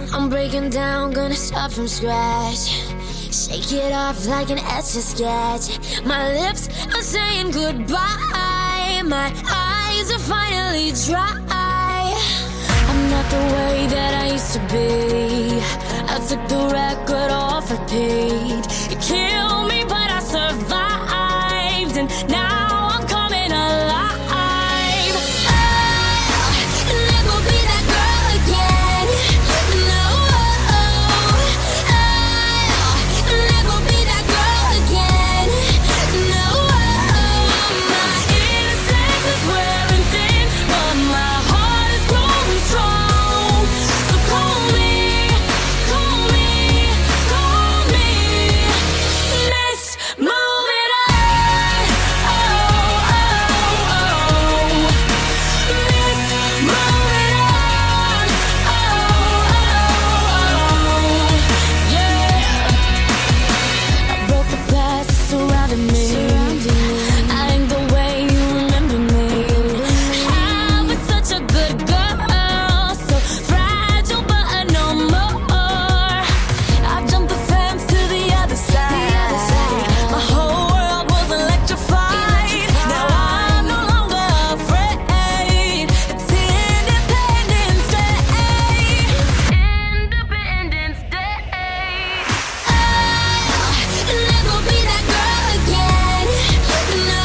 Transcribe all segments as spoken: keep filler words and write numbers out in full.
I'm breaking down, gonna start from scratch. Shake it off like an etch-a-sketch. My lips are saying goodbye. My eyes are finally dry. I'm not the way that I used to be. I took the record off repeat. It killed me, but I survived. And now I'm coming alive. I'll never be that girl again. No, I'll never be that girl again. No, my innocence is wearing thin, but my heart is growing strong. So call me, call me, call me Miss Move It On. Oh, oh, oh, Miss Move It On. Oh, oh, oh, yeah. I broke the glass surrounding me. I ain't the way you remember me. I was such a good girl, so fragile but no more. I jumped the fence to the other side. My whole world was electrified. Now I'm no longer afraid. It's Independence Day. Independence Day. I'll never be that girl again. No,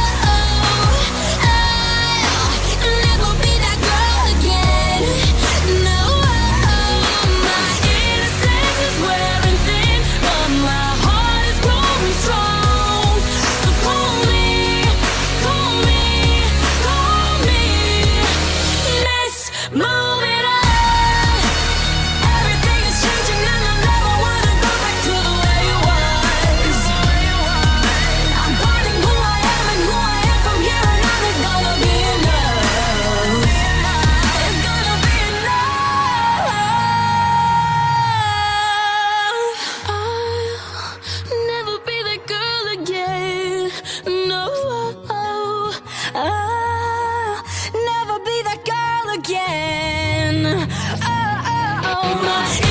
I'll never be that girl again. No, my innocence is wearing thin, but my heart is growing strong. So call me, call me, call me Miss Move It On. Everything is changing and I never wanna go back to the way it was. I'm finding who I am and who I am from here on out. It's gonna be enough. It's gonna be enough. I'll never be that girl again. No, I'll never be that girl again. Oh, oh, oh, my